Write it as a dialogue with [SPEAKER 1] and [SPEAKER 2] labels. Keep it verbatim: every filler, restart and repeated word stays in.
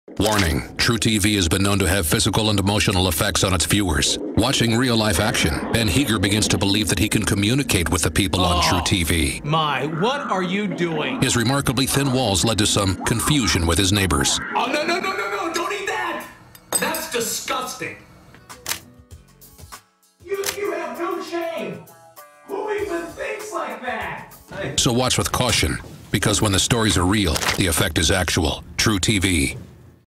[SPEAKER 1] Warning, TrueTV has been known to have physical and emotional effects on its viewers. Watching real-life action, Ben Heeger begins to believe that he can communicate with the people on
[SPEAKER 2] Oh,
[SPEAKER 1] TrueTV.
[SPEAKER 2] My, what are you doing?
[SPEAKER 1] His remarkably thin walls led to some confusion with his neighbors.
[SPEAKER 2] Oh, no, no, no, no, no, don't eat that! That's disgusting. You, you have no shame. Who even thinks like that? Hey.
[SPEAKER 1] So watch with caution, because when the stories are real, the effect is actual. TrueTV.